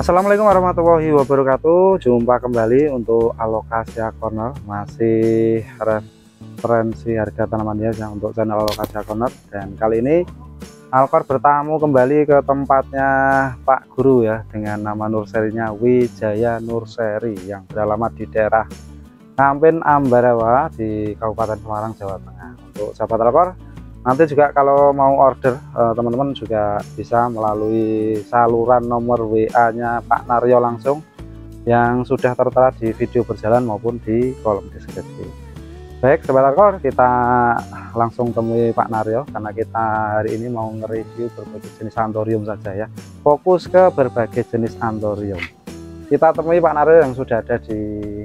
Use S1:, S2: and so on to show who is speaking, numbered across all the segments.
S1: Assalamualaikum warahmatullahi wabarakatuh. Jumpa kembali untuk Alokasia Corner, masih referensi harga tanaman hias yang untuk channel Alokasia Corner. Dan kali ini Alkor bertamu kembali ke tempatnya Pak Guru ya, dengan nama nurserinya Wijaya Nurseri yang beralamat di daerah Ngampin Ambarawa di Kabupaten Semarang, Jawa Tengah. Untuk sahabat Alkor, nanti juga kalau mau order teman-teman juga bisa melalui saluran nomor WA-nya Pak Naryo langsung yang sudah tertera di video berjalan maupun di kolom deskripsi. Baik sahabat Alkor, kita langsung temui Pak Naryo karena kita hari ini mau nge-review berbagai jenis anthurium saja ya. Fokus ke berbagai jenis anthurium. Kita temui Pak Naryo yang sudah ada di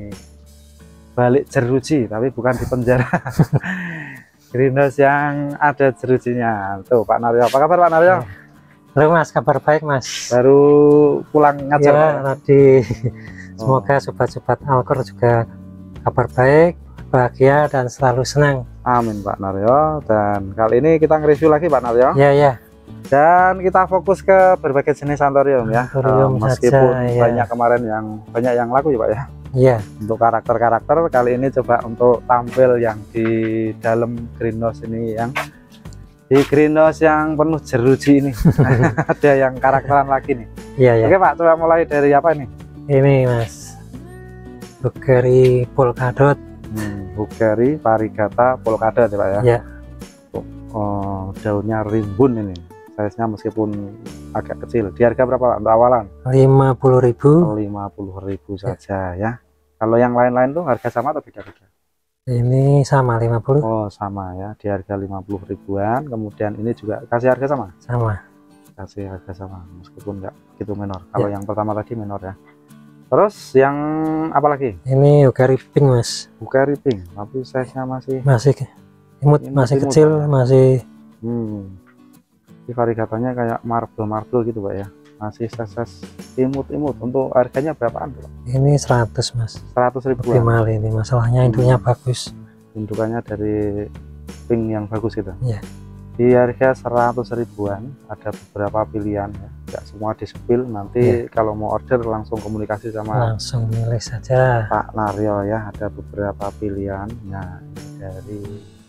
S1: balik jeruji, tapi bukan di penjara. Greenhouse yang ada jerujinya. Tuh Pak Naryo, apa kabar Pak Naryo?
S2: Halo Mas, kabar baik Mas.
S1: Baru pulang ngajar
S2: ya, tadi.
S1: Oh.
S2: Semoga sobat-sobat Alkor juga kabar baik, bahagia dan selalu senang.
S1: Amin Pak Naryo. Dan kali ini kita nge-review lagi Pak Naryo.
S2: Ya.
S1: Dan kita fokus ke berbagai jenis anthurium ya.
S2: Anthurium
S1: meskipun
S2: saja, ya.
S1: banyak kemarin yang banyak yang laku ya Pak ya.
S2: Iya.
S1: Untuk karakter-karakter kali ini coba untuk tampil yang di dalam greenhouse ini, yang di greenhouse yang penuh jeruji ini. Ada yang karakteran lagi nih.
S2: Iya.
S1: Oke Pak, coba mulai dari apa ini?
S2: Ini Mas, Bugeri polkadot.
S1: Bugeri variegata polkadot ya Pak ya.
S2: Ya.
S1: Oh, daunnya rimbun ini. Size-nya meskipun agak kecil. Di harga berapa Pak untuk awalan?
S2: 50.000.
S1: 50.000 saja ya. Kalau yang lain-lain tuh harga sama atau beda-beda?
S2: Ini sama 50.
S1: Oh sama ya, di harga 50 ribuan. Kemudian ini juga kasih harga sama?
S2: Sama.
S1: Kasih harga sama, meskipun enggak gitu menor. Kalau yang pertama tadi menor ya. Terus yang apa lagi?
S2: Ini Bugeri pink Mas.
S1: Bugeri pink, tapi size-nya masih
S2: imut, masih kecil,
S1: ya?
S2: masih.
S1: Ini variegatanya kayak marble gitu Pak ya. Masih size imut-imut. Untuk harganya berapaan Pak?
S2: Ini 100 Mas.
S1: 100 ribuan.
S2: Lebih mahal ini, masalahnya indunya bagus.
S1: Indukannya dari pink yang bagus gitu.
S2: Iya.
S1: Di harga 100 ribuan ada beberapa pilihan ya. Nggak semua di spill, nanti kalau mau order langsung komunikasi sama
S2: langsung milih saja
S1: Pak Naryo ya. Ada beberapa pilihan. Nah, dari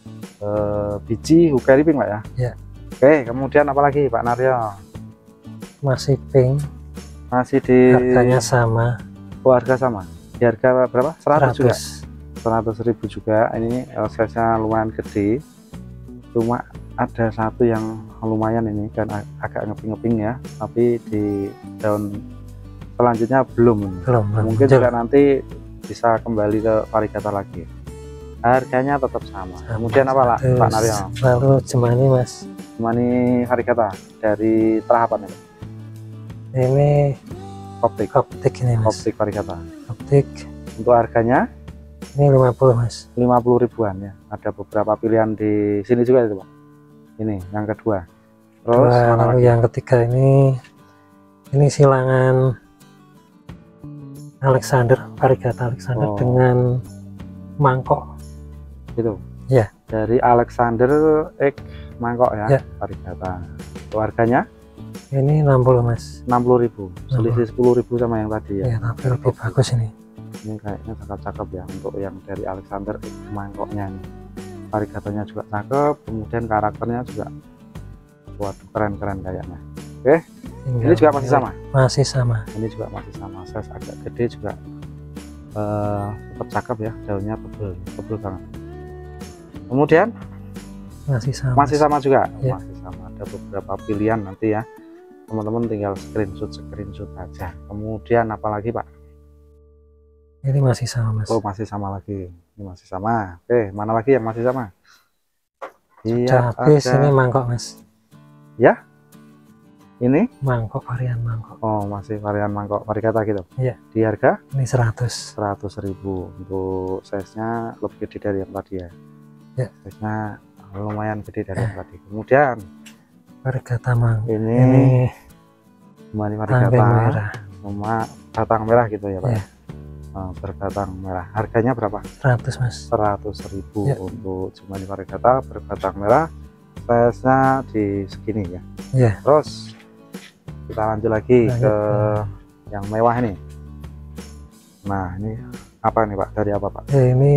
S1: biji Bugeri pink Pak ya.
S2: Ya.
S1: Oke, kemudian apa lagi Pak Naryo?
S2: Masih pink,
S1: Masih di
S2: harganya sama.
S1: Oh, harga sama. Di harga berapa? 100 juga.
S2: 100.
S1: 100 ribu juga. Ini size-nya lumayan gede. Cuma ada satu yang lumayan ini kan agak ngeping-ngeping ya, tapi di daun selanjutnya belum. Mungkin juga nanti bisa kembali ke variegata lagi. Harganya tetap sama. Kemudian apa lah Pak Naryo?
S2: Lalu Jemani Mas.
S1: Jemani variegata dari terapan ini.
S2: Ini
S1: Optik
S2: ini Mas.
S1: Optik variegata.
S2: Optik.
S1: Untuk harganya
S2: Ini 50 Mas.
S1: 50 ribuan ya. Ada beberapa pilihan di sini juga itu Pak. Ini yang kedua. Terus
S2: lalu yang ketiga ini silangan Alexander, variegata Alexander dengan mangkok.
S1: Itu.
S2: Ya.
S1: Dari Alexander X mangkok ya. Variegata. Itu harganya?
S2: Ini 60 Mas.
S1: 60.000. Selisih 10.000 sama yang tadi ya.
S2: Ya, tapi lebih bagus ini.
S1: Ini kayaknya cakep-cakep ya untuk yang dari Alexander X mangkoknya ini. Variegatanya juga cakep, kemudian karakternya juga waduh keren-keren kayaknya. Oke. Ini juga masih sama?
S2: Masih sama.
S1: Ini juga masih sama. Size agak gede juga. Tetap cakep ya, daunnya tebel banget. Kemudian masih sama juga.
S2: Ya.
S1: Masih sama, ada beberapa pilihan nanti ya, teman-teman tinggal screenshot aja. Kemudian apalagi Pak?
S2: Ini masih sama Mas.
S1: Oh masih sama lagi, ini masih sama. Oke, mana lagi yang masih sama?
S2: Sudah habis. Ini mangkok Mas.
S1: Ya, ini
S2: mangkok, varian mangkok.
S1: Oh masih varian mangkok variegata gitu.
S2: Iya.
S1: Di harga
S2: ini 100
S1: ribu. Untuk size nya lebih gede dari yang tadi ya. Size nya lumayan gede dari yang tadi. Kemudian
S2: variegata mang.
S1: Ini kembali variegata
S2: merah,
S1: cuma batang merah gitu ya Pak. Berbatang merah. Harganya berapa?
S2: 100 Mas.
S1: 100.000 untuk cuma di variegata berbatang merah. Size-nya di segini ya.
S2: Iya.
S1: Terus kita lanjut lagi ke yang mewah ini. Nah ini apa nih Pak, dari apa Pak?
S2: Ini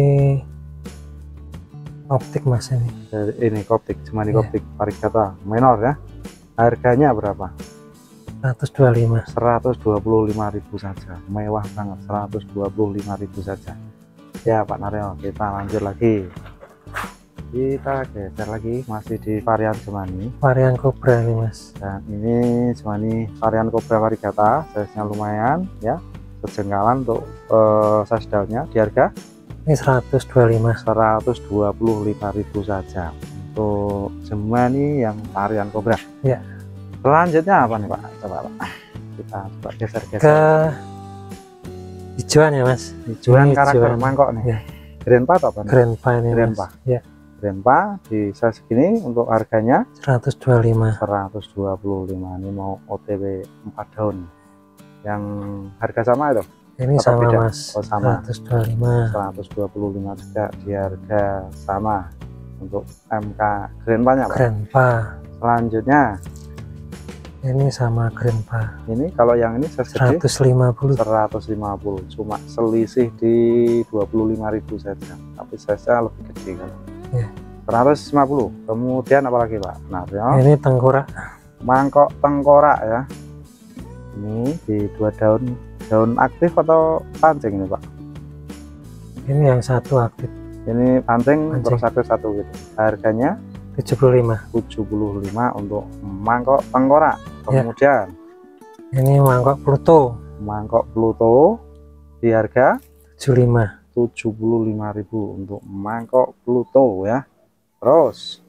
S2: optik Mas ini.
S1: Dari ini koptik, cuma di koptik varigata menor ya. Harganya berapa?
S2: 125.
S1: 125.000 saja, mewah banget, 125.000 saja ya Pak Naryo. Kita lanjut lagi, kita geser lagi, masih di varian Jemani,
S2: Varian Cobra nih Mas.
S1: dan ini Jemani varian Cobra varigata, size nya lumayan ya, sejengkalan untuk size daunnya. Di harga
S2: Ini 125.
S1: 125.000 saja untuk Jemani yang varian Cobra
S2: Ya.
S1: Selanjutnya apa nih Pak? Coba Pak, kita coba geser-geser
S2: Ke hijauan ya Mas.
S1: hijauan
S2: Ini
S1: karakter
S2: hijauan.
S1: mangkok nih
S2: Ya.
S1: Grandpa atau apa nih?
S2: Grandpa ini
S1: Grandpa.
S2: Mas. Ya.
S1: Grandpa di size segini untuk harganya
S2: 125.
S1: 125. Ini mau OTW 4 daun yang harga sama itu?
S2: Ini
S1: Atau
S2: sama
S1: beda?
S2: Mas.
S1: Oh, sama.
S2: 125.
S1: 125 juga di harga sama untuk MK Grandpa nya Pak.
S2: Grandpa.
S1: Selanjutnya
S2: Ini sama Grandpa.
S1: ini kalau yang ini size gede
S2: 150.
S1: 150, cuma selisih di 25.000 saja, tapi size-nya lebih gede kan.
S2: Ya.
S1: 150. Kemudian apalagi Pak? Nah ya,
S2: Ini tengkorak.
S1: mangkok tengkorak ya. Ini di 2 daun, daun aktif atau pancing ini Pak?
S2: Ini yang satu aktif.
S1: Ini pancing,
S2: Pancing.
S1: terus satu gitu. Harganya
S2: 75.
S1: 75 untuk mangkok tengkorak. Kemudian
S2: Ini mangkok Pluto.
S1: mangkok Pluto di harga
S2: 75.
S1: 75.000 untuk mangkok Pluto ya. Terus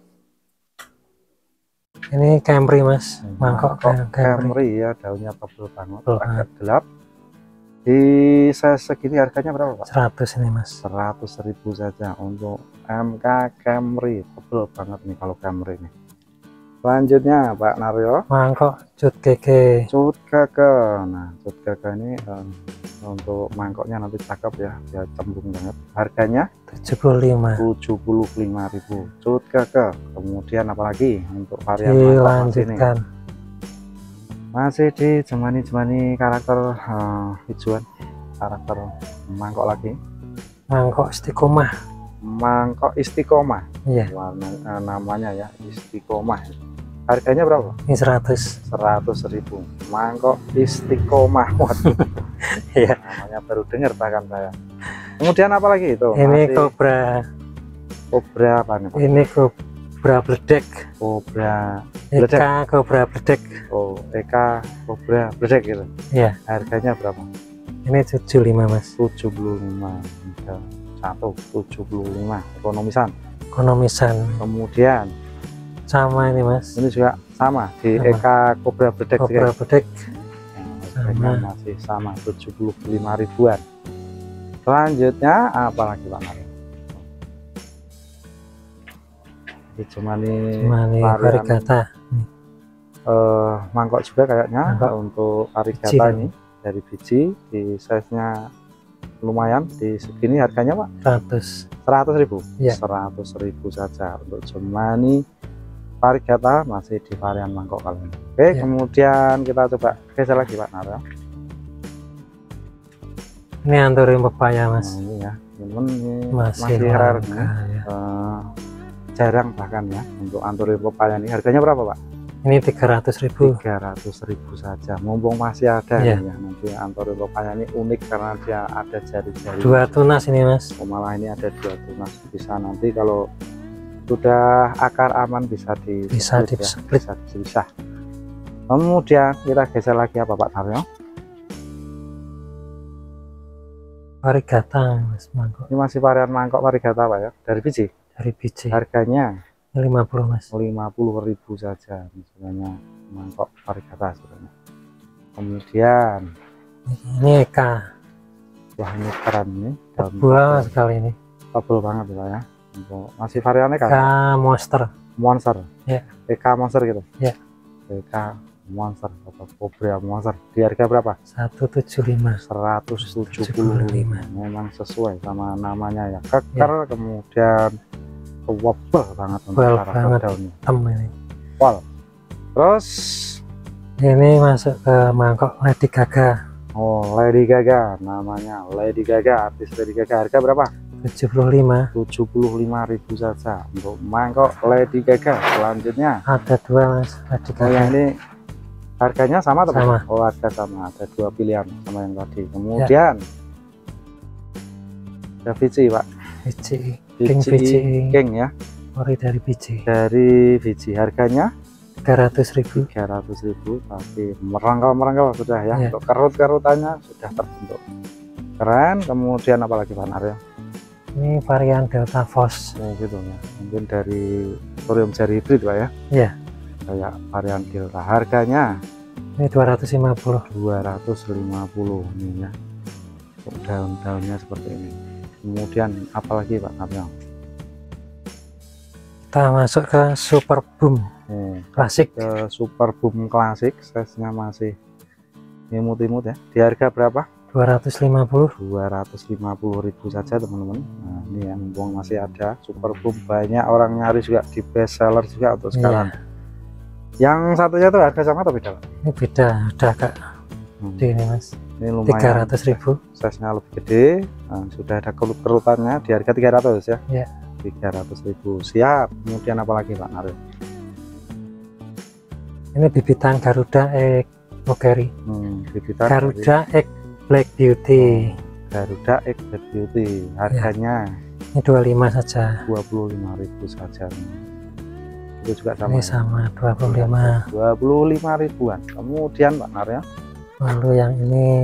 S2: Ini Camry Mas. Mangkok Camry.
S1: Camry ya, daunnya tebal banget,
S2: Tebal
S1: agak gelap. Di size segini harganya berapa Pak?
S2: 100 ini Mas.
S1: 100.000 saja untuk MK Camry, tebal banget nih kalau Camry nih. Selanjutnya Pak Naryo,
S2: Mangkok Cut Keke.
S1: Cut Keke. Nah Cut Keke ini untuk mangkoknya nanti cakep ya, dia cembung banget. Harganya
S2: 75.
S1: 75.000 Cut Keke. Kemudian apalagi untuk varian mangkok ini?
S2: Dilanjutkan.
S1: Masih di Jemani karakter hijauan, karakter mangkok lagi,
S2: Mangkok Istiqomah.
S1: mangkok Istiqomah.
S2: Iya.
S1: Warna namanya ya, Istiqomah. Harganya berapa?
S2: Ini 100.
S1: 100.000 mangkok Istiqomah. Waduh,
S2: Iya.
S1: namanya baru dengar bahkan saya. Kemudian apa lagi itu?
S2: Ini
S1: Masih
S2: Cobra.
S1: Cobra apa nih Pak?
S2: Ini Cobra Bledek.
S1: Cobra Bledek.
S2: Eka Cobra Bledek.
S1: Oh, Eka Cobra Bledek gitu.
S2: Iya.
S1: Harganya berapa?
S2: Ini 75 Mas.
S1: 75. Satu 75 ekonomisan.
S2: Ekonomisan.
S1: Kemudian
S2: Sama ini Mas.
S1: ini juga sama di
S2: Sama.
S1: Eka Cobra Bledek juga.
S2: Cobra Bledek.
S1: Harganya masih sama 75 ribuan. Selanjutnya apa lagi Pak Mari? Ini cuma
S2: Mani Varigata.
S1: mangkok juga kayaknya
S2: Mangkok.
S1: untuk varigata
S2: Biji.
S1: ini dari biji, di size nya lumayan. Di segini harganya Pak
S2: 100.
S1: 100.000.
S2: Iya.
S1: 100.000 saja untuk Jemani varigata, masih di varian mangkok kali ini. Oke,
S2: Iya.
S1: kemudian kita coba geser lagi Pak Naryo.
S2: Ini Anthurium pepaya
S1: Nah,
S2: Mas.
S1: ini ya, teman ini
S2: Masih
S1: rare
S2: langka,
S1: nih.
S2: ya.
S1: Jarang bahkan ya untuk Anthurium pepaya ini. Harganya berapa Pak?
S2: Ini 300.000.
S1: 300.000 saja, mumpung masih ada
S2: Iya.
S1: nih ya. Nanti Anthurium pepaya ini unik karena dia ada jari-jari.
S2: 2 tunas ini Mas.
S1: Oh, malah ini ada 2 tunas, bisa nanti kalau sudah akar aman bisa di
S2: Bisa
S1: split ya,
S2: di-split.
S1: bisa dipisah. Kemudian kita geser lagi apa Pak Naryo?
S2: Varigata Mas, mangkok
S1: Ini masih varian mangkok varigata Pak ya, dari biji.
S2: dari biji.
S1: Harganya
S2: 50 Mas.
S1: 50.000 saja misalnya mangkok varigata sebenarnya. Kemudian
S2: Ini Eka.
S1: wah ini keren nih, daun
S2: Tebal sekali ini.
S1: tebal banget ya. Untuk masih variannya kan
S2: Eka Monster.
S1: monster,
S2: Ya.
S1: Eka monster gitu.
S2: Ya.
S1: Eka monster atau Cobra monster. Di harga berapa?
S2: 175.
S1: 175. Memang sesuai sama namanya ya, keker. Kemudian kewebel banget untuk
S2: Tebal
S1: karakter
S2: banget.
S1: daunnya.
S2: Tem ini.
S1: Wal. Terus
S2: Ini masuk ke mangkok Lady Gaga.
S1: Oh, Lady Gaga, namanya Lady Gaga, artis Lady Gaga. Harga berapa?
S2: 75.
S1: 75.000 saja untuk mangkok Lady Gaga. Selanjutnya
S2: Ada 2 Mas, Lady
S1: oh,
S2: Gaga.
S1: yang ini harganya sama atau
S2: Sama.
S1: Oh, harga sama, ada 2 pilihan sama yang tadi. Kemudian ada Vici, Pak.
S2: Vici, King Vici,
S1: King ya,
S2: ori dari Vici.
S1: dari Vici. Harganya
S2: 300.000.
S1: 300.000, tapi merangkal sudah ya.
S2: Ya.
S1: Untuk kerut-kerutannya sudah terbentuk, keren. Kemudian apalagi Pak Naryo?
S2: Ini varian Delta Force.
S1: Oh gitu ya, mungkin dari thorium jari hybrid Pak ya.
S2: Iya.
S1: Kayak varian Delta. Harganya
S2: Ini 250.
S1: 250 ini ya, untuk daun-daunnya seperti ini. Kemudian apalagi Pak Naryo?
S2: Kita masuk ke Super Boom klasik.
S1: Ke Super Boom klasik, size-nya masih imut-imut ya. Di harga berapa?
S2: 250.
S1: 250.000 saja teman-teman. Nah, ini yang mumpung masih ada Super Boom, banyak orang nyari juga, di best seller juga untuk sekarang. Yang satunya tuh harga sama atau beda Pak?
S2: Ini beda, udah agak gede ini Mas.
S1: Ini lumayan
S2: 300.000.
S1: size-nya lebih gede. Nah, sudah ada kerut-kerutannya di harga 300 ya.
S2: Ya.
S1: 300.000 siap. Kemudian apalagi Pak Naryo?
S2: Ini bibitan Garuda X Bokeri.
S1: Bibitan
S2: Garuda X Black Beauty.
S1: Garuda X Black Beauty. Harganya
S2: Ini 25 saja.
S1: 25.000 saja. Itu juga sama.
S2: Ini sama 25.
S1: 25.000-an. Kemudian Pak Naryo,
S2: Lalu yang ini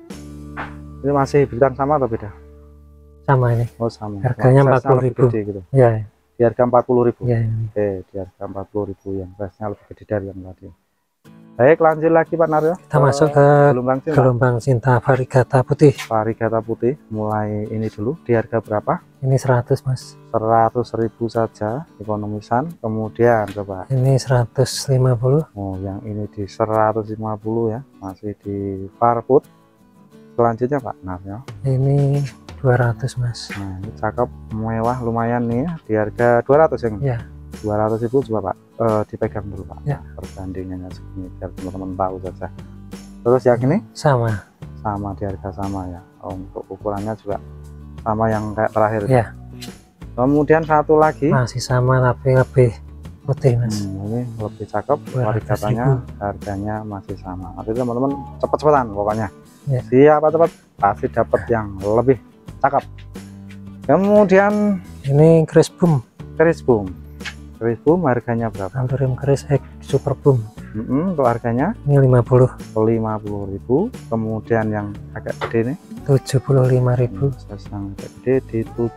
S1: masih bibitan sama atau beda?
S2: sama ini.
S1: Oh sama.
S2: Harganya
S1: Wah, size-nya
S2: 40.000.
S1: lebih gede gitu.
S2: Ya,
S1: Di harga 40.000.
S2: ya ini.
S1: Oke, di harga 40.000 yang size-nya lebih gede dari yang tadi. Baik, lanjut lagi Pak Naryo.
S2: Kita masuk ke
S1: gelombang cinta.
S2: gelombang cinta varigata putih.
S1: Varigata putih, mulai ini dulu. Di harga berapa?
S2: Ini 100 Mas.
S1: 100.000 saja, ekonomisan. Kemudian coba.
S2: Ini 150.
S1: Oh, yang ini di 150 ya, masih di Farput. Selanjutnya Pak Naryo.
S2: Ini 200 Mas.
S1: Nah, ini cakep, mewah, lumayan nih ya. Di harga 200 yang
S2: Ya.
S1: 200.000 coba Pak, dipegang dulu Pak.
S2: Ya.
S1: Perbandingannya segini biar teman-teman tahu saja. Terus yang ini
S2: Sama.
S1: di harga sama ya. Untuk ukurannya juga sama yang kayak terakhir.
S2: Ya.
S1: Kemudian satu lagi.
S2: Masih sama tapi lebih putih Mas.
S1: Ini lebih cakep,
S2: 200.000.
S1: varikatanya, harganya masih sama. Nanti teman-teman cepet-cepetan pokoknya.
S2: Ya.
S1: Siapa cepat pasti dapat yang lebih cakep. Kemudian
S2: Ini Chris Boom.
S1: Chris Boom. Chris Boom harganya berapa?
S2: Anthurium Chris X Super Boom.
S1: Untuk harganya
S2: Ini 50.
S1: 50.000. Kemudian yang agak gede nih,
S2: 75.000.
S1: size yang agak gede di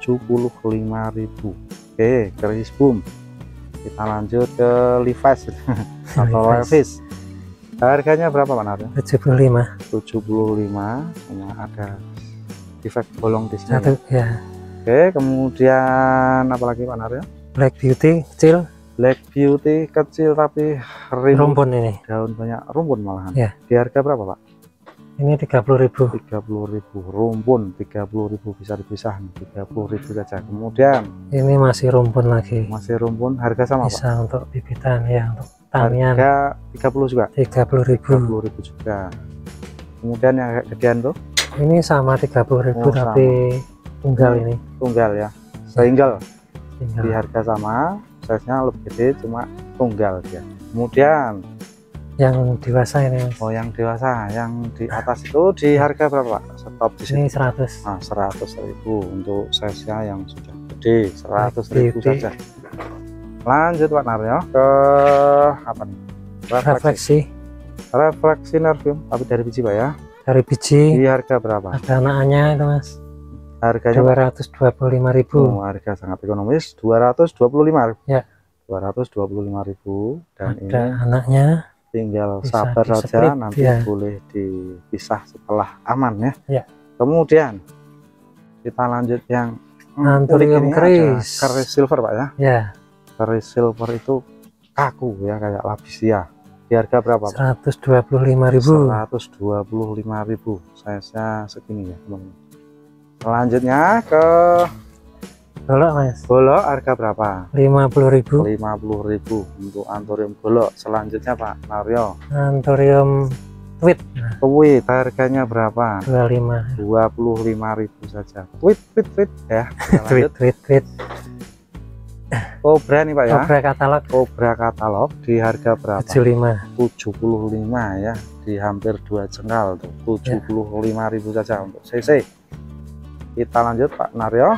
S1: 75.000. Oke, Chris Boom. Kita lanjut ke Levi's atau Levi's. Harganya berapa Pak Naryo?
S2: 75.
S1: 75. Hanya ada defect bolong di sini.
S2: Satu ya.
S1: Oke, kemudian apalagi Pak Naryo?
S2: Black Beauty kecil.
S1: Black Beauty kecil tapi
S2: Rumpun ini.
S1: daun banyak rumpun malahan.
S2: Ya.
S1: Di harga berapa Pak?
S2: Ini 30.000.
S1: 30.000 rumpun, 30.000 bisa dipisah, 30.000 saja. Kemudian
S2: Ini masih rumpun lagi.
S1: masih rumpun, harga sama Pak?
S2: Bisa untuk bibitan ya, untuk tanian.
S1: Harga 30 juga?
S2: 30.000.
S1: 30.000 juga. Kemudian yang agak gedean tuh?
S2: Ini sama 30.000
S1: Oh,
S2: tapi tunggal ini.
S1: Tunggal ya, single. Di
S2: Tinggal.
S1: harga sama, size-nya lebih gede, cuma tunggal dia. Kemudian
S2: Yang dewasa ini Mas.
S1: oh yang dewasa, yang di atas itu di harga berapa Pak? Stop di sini.
S2: Ini 100.
S1: Nah, 100.000 untuk size-nya yang sudah gede, 100.000
S2: Beauty.
S1: saja. Lanjut Pak Naryo ke apa nih? Refleksi Nervium, tapi dari biji Pak ya.
S2: Dari biji.
S1: Di harga berapa?
S2: Ada anaknya itu Mas.
S1: Harganya
S2: 225.000.
S1: harga sangat ekonomis, 225.
S2: Ya.
S1: 225.000 dan
S2: Ada
S1: ini
S2: anaknya.
S1: tinggal
S2: Bisa
S1: sabar saja,
S2: di-split,
S1: nanti
S2: ya.
S1: boleh dipisah setelah aman ya.
S2: Ya.
S1: Kemudian kita lanjut yang
S2: Anthurium
S1: unik ini,
S2: Chris.
S1: ada Chris Silver Pak ya.
S2: Ya.
S1: Chris Silver itu kaku ya, kayak Lapisia. Di harga berapa Pak?
S2: 125.000.
S1: 125.000. Size-nya segini ya teman-teman. Selanjutnya ke
S2: Golok Mas.
S1: golok, harga berapa?
S2: 50.000.
S1: 50.000 untuk Anthurium golok. Selanjutnya Pak Naryo.
S2: Anthurium tweet.
S1: Tweet harganya berapa?
S2: 25.
S1: 25.000 saja. Tweet ya.
S2: tweet.
S1: Cobra nih Pak ya.
S2: Cobra
S1: katalog di harga berapa? 75 ya, di hampir 2 jengkal tuh. 75.000 saja untuk CC. Kita lanjut Pak Naryo.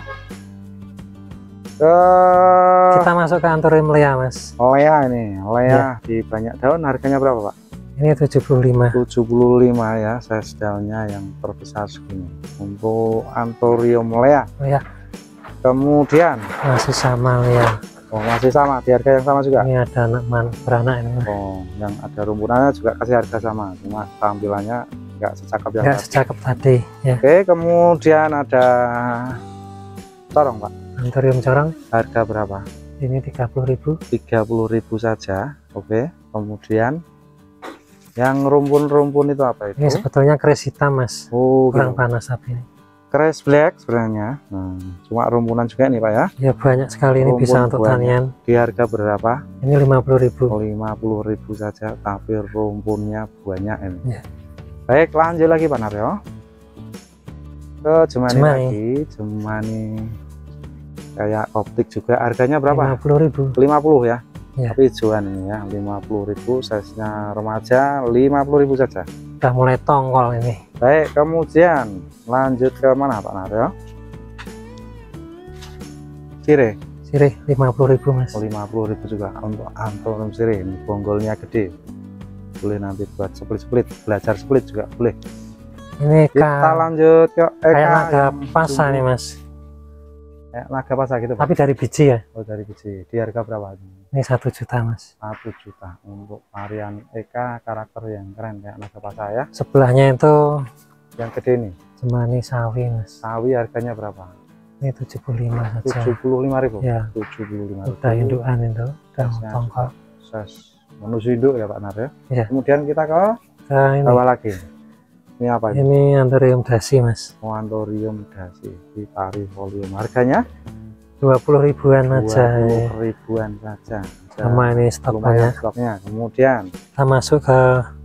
S2: Kita masuk ke Anthurium Lea Mas.
S1: Lea ini, Lea di banyak daun harganya berapa Pak?
S2: Ini 75
S1: ya, size daunnya yang terbesar segini untuk Anthurium Lea.
S2: Ya.
S1: Kemudian
S2: masih sama Lea.
S1: Oh, masih sama, di harga yang sama juga.
S2: Ini ada beranak ini.
S1: Oh, yang ada rumpunannya juga kasih harga sama, cuma tampilannya nggak secakep
S2: tadi ya.
S1: Oke, kemudian ada corong Pak.
S2: Anthurium corong
S1: harga berapa?
S2: Ini 30.000
S1: saja. Oke, kemudian yang rumpun-rumpun itu apa itu?
S2: Ini sebetulnya keris hitam Mas.
S1: Oh,
S2: kurang panas tapi ini
S1: keris black sebenarnya. Cuma rumpunan juga nih Pak ya.
S2: Ya banyak sekali ini, bisa untuk tanian.
S1: Di harga berapa?
S2: Ini 50.000
S1: saja, tapi rumpunnya banyak ini ya. Baik, lanjut lagi Pak Naryo ke Jemani lagi. Jemani kayak optik juga, harganya berapa?
S2: 50.000
S1: ya. Tapi hijauan ini ya, 50.000, size nya remaja, 50.000 saja.
S2: Udah mulai tongkol ini.
S1: Baik, kemudian lanjut ke mana Pak Naryo? Sirih
S2: 50.000 Mas.
S1: 50.000 juga untuk Anthurium sirih. Ini bonggolnya gede, boleh nanti buat split, belajar split juga boleh.
S2: Ini
S1: kita lanjut ke
S2: kayak naga pasa nih Mas.
S1: Kayak naga pasa gitu Pak.
S2: Tapi dari biji ya.
S1: Oh, dari biji. Di harga berapa?
S2: Ini 1 juta Mas.
S1: 1 juta untuk varian Eka karakter yang keren kayak naga pasa ya.
S2: Sebelahnya itu
S1: yang gede nih,
S2: Jemani sawi Mas.
S1: Sawi harganya berapa?
S2: Ini 75 saja.
S1: 75.000
S2: ya.
S1: 75.000.
S2: Udah indukan itu, udah tongkol.
S1: Menuju induk ya Pak Nar
S2: ya.
S1: Kemudian kita ke bawah lagi. Ini apa ini?
S2: Ini Anthurium dasi Mas.
S1: Oh, Anthurium dasi di parifolium. Harganya
S2: 20.000-an aja.
S1: 20.000-an saja.
S2: Sama ini stoknya.
S1: Kemudian
S2: kita masuk ke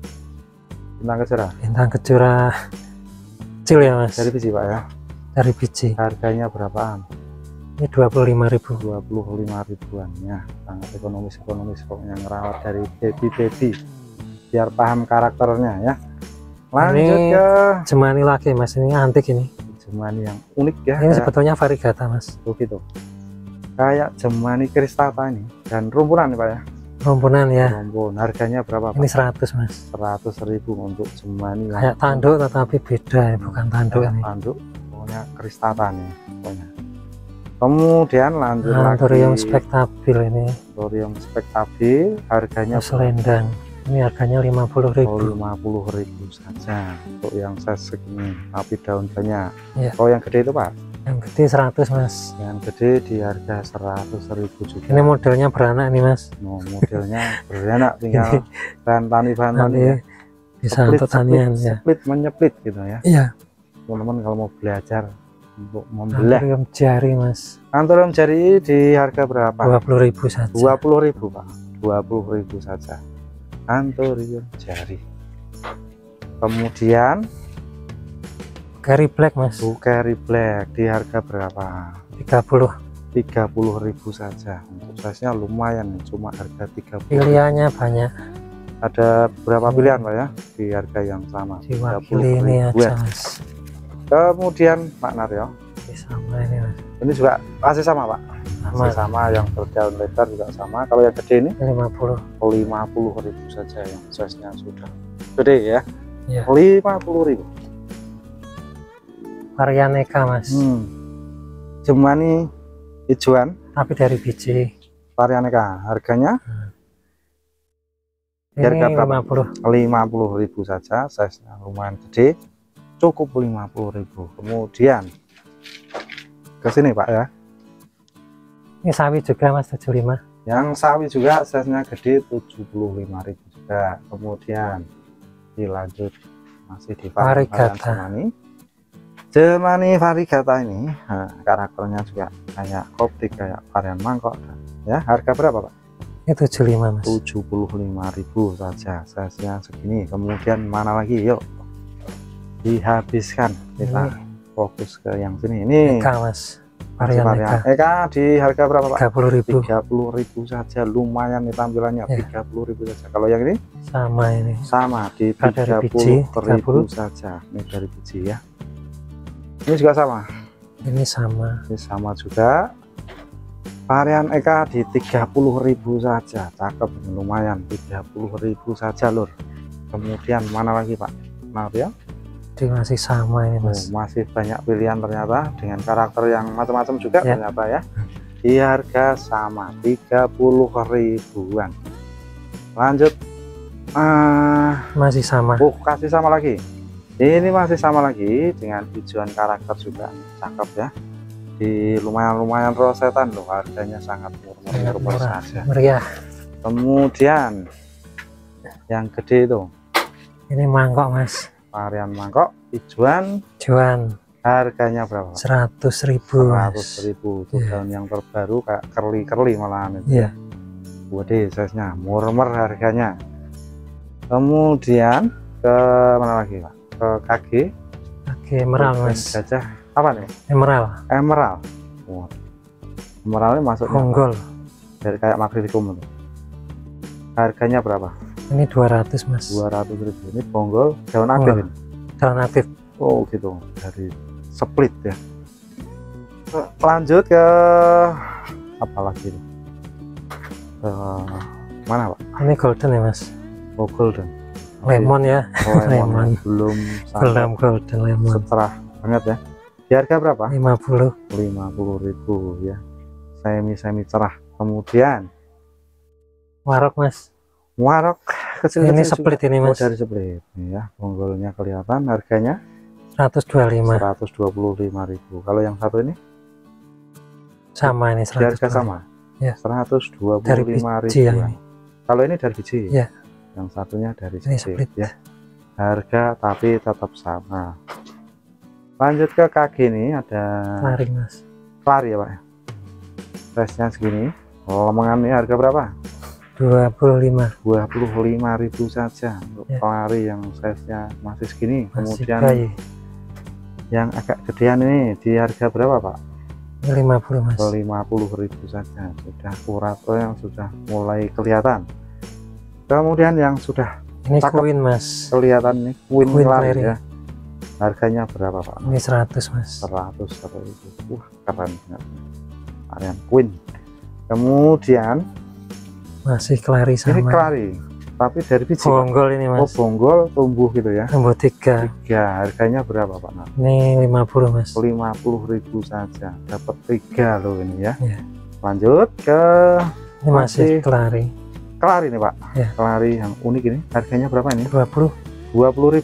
S2: Bintang Kejora kecil ya Mas.
S1: Dari biji Pak ya.
S2: Dari biji.
S1: Harganya berapaan?
S2: Ini 25.000.
S1: 25.000-an ya. Sangat ekonomis pokoknya, ngerawat dari baby biar paham karakternya ya. Lanjut
S2: ini
S1: ke
S2: Jemani lagi Mas, ini antik ini.
S1: Jemani yang unik ya.
S2: Ini sebetulnya variegata Mas.
S1: Begitu. Kayak Jemani kristata ini dan rumpunan nih Pak ya.
S2: Rumpunan ya.
S1: Rumpun. Harganya berapa Pak?
S2: Ini 100 Mas.
S1: 100.000 untuk Jemani.
S2: Kayak tanduk tetapi beda ya, bukan tanduk ini.
S1: Tanduk, pokoknya kristata nih pokoknya. Kemudian lanjut lagi.
S2: Anthurium spektabil ini.
S1: Anthurium spektabil, harganya
S2: selendang. Ini harganya 50.000.
S1: 50.000 saja untuk yang size segini, tapi daun banyak.
S2: Ya.
S1: Oh, yang gede itu Pak?
S2: Yang gede 100 Mas.
S1: Yang gede di harga 100.000 juga.
S2: Ini modelnya beranak nih Mas.
S1: Oh, modelnya beranak, tinggal bahan tani ya.
S2: Bisa untuk tanian ya.
S1: Menyeplit gitu ya.
S2: Iya.
S1: Teman-teman kalau mau belajar untuk membelah.
S2: Anthurium jari Mas.
S1: Anthurium jari di harga berapa?
S2: 20.000 saja.
S1: 20.000 Pak. 20.000 saja. Anthurium jari. Kemudian
S2: Cherry Black Mas.
S1: Cherry Black di harga berapa?
S2: 30.000
S1: saja. Untuk size nya lumayan, cuma harga 30.
S2: Pilihannya banyak.
S1: Ada berapa pilihan Pak ya di harga yang sama?
S2: Diwakili ini aja Mas.
S1: Kemudian Pak Naryo.
S2: Sama ini Mas.
S1: Ini juga masih sama Pak. Masih sama, yang berdaun lebar juga sama. Kalau yang gede ini 50.000 saja, yang size nya sudah gede ya. 50.000.
S2: Varian Eka Mas.
S1: Jemani hijauan
S2: tapi dari biji.
S1: Varian Eka, harganya
S2: ini
S1: 50.000 saja, size nya lumayan gede, cukup 50.000. Kemudian ke sini Pak ya.
S2: Ini sawi juga Mas, 75.
S1: Yang sawi juga size nya gede, 75.000 juga. Kemudian dilanjut masih di variegata Jemani variegata ini. Nah, karakternya juga kayak optik, kayak varian mangkok ya. Harga berapa Pak?
S2: Ini 75 mas.
S1: 75.000 saja, size-nya segini. Kemudian mana lagi, yuk dihabiskan, kita fokus ke yang sini. Ini
S2: Eka mas, varian
S1: Eka di harga berapa Pak?
S2: 30.000.
S1: 30.000 saja, lumayan nih tampilannya. 30.000 saja. Kalau yang ini
S2: sama, ini
S1: sama di 30.000 saja. Ini dari biji ya. Ini juga sama.
S2: Ini sama.
S1: Ini sama juga. Varian Eka di 30.000 saja, cakep, lumayan. 30.000 saja lur. Kemudian mana lagi Pak? Nah ya,
S2: masih sama ini mas.
S1: Masih banyak pilihan ternyata dengan karakter yang macam-macam juga ternyata ya. Di harga sama 30.000-an. Lanjut,
S2: masih sama.
S1: kasih sama lagi. Ini masih sama lagi dengan hijauan karakter juga, cakep ya. Di lumayan rosetan loh, harganya sangat murah saja.
S2: Meriah.
S1: Kemudian yang gede itu,
S2: ini mangkok mas.
S1: varian mangkok hijauan. Harganya berapa?
S2: 100.000.
S1: 100.000. Itu daun yang terbaru kayak kerli malahan itu.
S2: Iya.
S1: Gede size-nya, murmer harganya. Kemudian ke mana lagi Pak? Ke KG
S2: emerald mas.
S1: Gajah apa nih? Emerald. Wow. Emerald ini masuknya
S2: bonggol.
S1: Dari kayak magnificum itu. Harganya berapa?
S2: Ini 200 mas.
S1: 200.000. Ini bonggol daun aktif ini.
S2: Daun aktif.
S1: Oh gitu, dari split ya. Lanjut ke apa lagi ini? Mana Pak?
S2: Ini golden ya mas.
S1: Oh golden.
S2: Lemon ya.
S1: Lemon. Belum
S2: golden lemon.
S1: Seterah banget ya. Di harga berapa?
S2: 50.000
S1: ya. Semi cerah. Kemudian
S2: warok mas.
S1: Warok kecil.
S2: Ini split ini mas.
S1: Dari split ya. Bonggolnya kelihatan. Harganya
S2: 125.000.
S1: Kalau yang satu ini
S2: sama, ini 100.
S1: Harga sama
S2: ya.
S1: 125.000. Kalau ini dari biji
S2: ya.
S1: Yang satunya dari
S2: split
S1: ya. Harga tapi tetap sama. Lanjut ke kaki ini, ada
S2: lari mas.
S1: Lari ya Pak. Size nya segini. Lemengan ini harga berapa?
S2: 25.000
S1: saja untuk pelari yang size-nya masih segini. Kemudian yang agak gedean ini di harga berapa Pak?
S2: 50 mas.
S1: 50.000 saja. Sudah kurato yang sudah mulai kelihatan. Kemudian yang sudah
S2: ini queen mas.
S1: Kelihatan nih queen lari ya. Harganya berapa Pak?
S2: Ini 100 mas.
S1: 100.000. Wah keren banget. Varian queen. Kemudian
S2: masih kelari sama.
S1: Ini kelari, tapi dari biji.
S2: Bonggol ini mas.
S1: Oh bonggol tumbuh gitu ya.
S2: Tumbuh 3.
S1: Harganya berapa Pak?
S2: Ini 50 mas.
S1: 50.000 saja. Dapat 3 loh ini ya. Lanjut ke
S2: ini masih kelari.
S1: Kelari nih Pak.
S2: Kelari
S1: yang unik ini. Harganya berapa ini?
S2: 20.000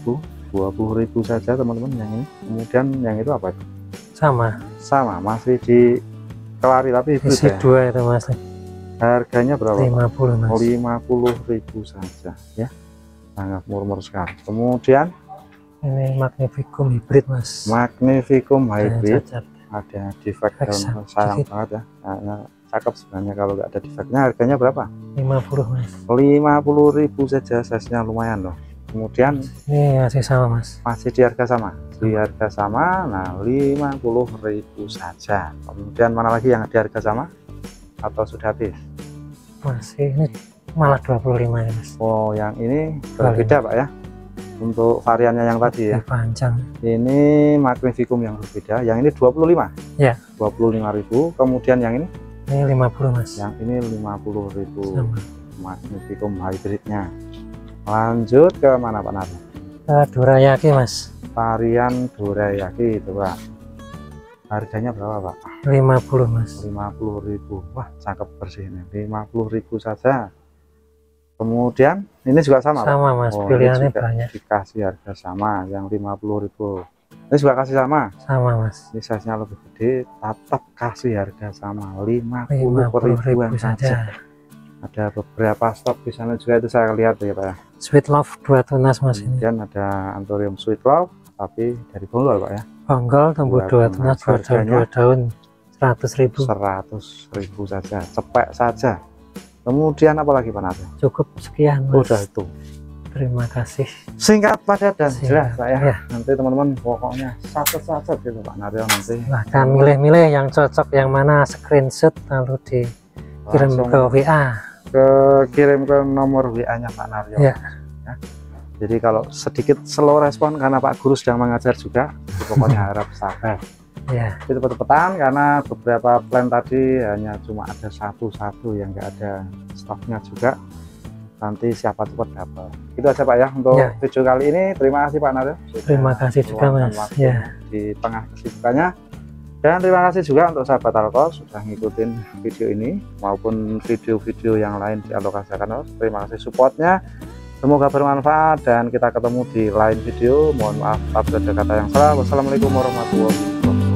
S1: saja teman-teman yang ini. Kemudian yang itu apa?
S2: Sama
S1: masih di kelari tapi
S2: isi 2 itu mas.
S1: Harganya berapa?
S2: 50 mas.
S1: 50.000 saja ya. Sangat murmur sekali. Kemudian
S2: ini magnificum hybrid mas.
S1: Magnificum hybrid. Ada defect
S2: daun,
S1: sayang banget ya. Cakep sebenarnya kalau nggak ada defectnya. Harganya berapa?
S2: 50 mas.
S1: 50.000 saja, size-nya lumayan loh. Kemudian
S2: ini masih sama mas.
S1: Masih di harga sama. Di harga sama. Nah 50.000 saja. Kemudian mana lagi yang di harga sama? Atau sudah habis?
S2: Masih, ini malah 25 ya mas.
S1: Oh yang ini berbeda Pak ya. Untuk variannya yang tadi ya.
S2: Panjang.
S1: Ini magnificum yang berbeda. Yang ini 25.
S2: Ya.
S1: 25.000. Kemudian yang ini?
S2: Ini 50 mas.
S1: Yang ini 50.000. Magnificum hybridnya. Lanjut ke mana Pak Narno?
S2: Dorayaki mas.
S1: Varian dorayaki itu Pak. Harganya berapa Pak?
S2: 50 mas.
S1: 50.000. Wah cakep bersih ini. 50.000 saja. Kemudian ini juga sama
S2: Pak? Mas. Pilihannya banyak.
S1: Dikasih harga sama yang 50.000. Ini juga kasih sama.
S2: Sama mas.
S1: Ini size nya lebih gede, tetap kasih harga sama 50.000 saja. Ada beberapa stok di sana juga itu saya lihat ya Pak ya.
S2: Sweet Love 2 tunas mas.
S1: Kemudian ada Anthurium Sweet Love tapi dari bonggol Pak ya.
S2: Bonggol tumbuh 2 tunas, 2 daun 100.000.
S1: 100.000 saja, cepek saja. Kemudian apa lagi Pak Naryo?
S2: Cukup sekian Mas.
S1: Udah itu.
S2: Terima kasih.
S1: Singkat, padat, dan jelas Pak ya.
S2: Ya.
S1: Nanti teman-teman pokoknya satu-satu gitu Pak Naryo nanti.
S2: Silahkan milih-milih yang cocok, yang mana screenshot lalu dikirim
S1: Langsung
S2: ke WA.
S1: kirim ke nomor WA-nya Pak Naryo.
S2: Ya.
S1: Ya. Jadi kalau sedikit slow respon karena Pak Guru sedang mengajar juga, pokoknya harap sabar.
S2: Ya.
S1: Cepet-cepetan karena beberapa plan tadi hanya cuma ada satu-satu yang enggak ada stoknya juga. Nanti siapa cepat dapat. Itu aja Pak ya untuk
S2: Ya.
S1: video kali ini. Terima kasih Pak Naryo.
S2: Terima kasih juga
S1: meluangkan
S2: Mas.
S1: waktu
S2: Ya.
S1: di tengah kesibukannya. Dan terima kasih juga untuk sahabat Alkor sudah ngikutin video ini maupun video-video yang lain di Alokasi Channel. Terima kasih supportnya. Semoga bermanfaat dan kita ketemu di lain video. Mohon maaf apabila ada kata yang salah. Wassalamualaikum warahmatullahi wabarakatuh.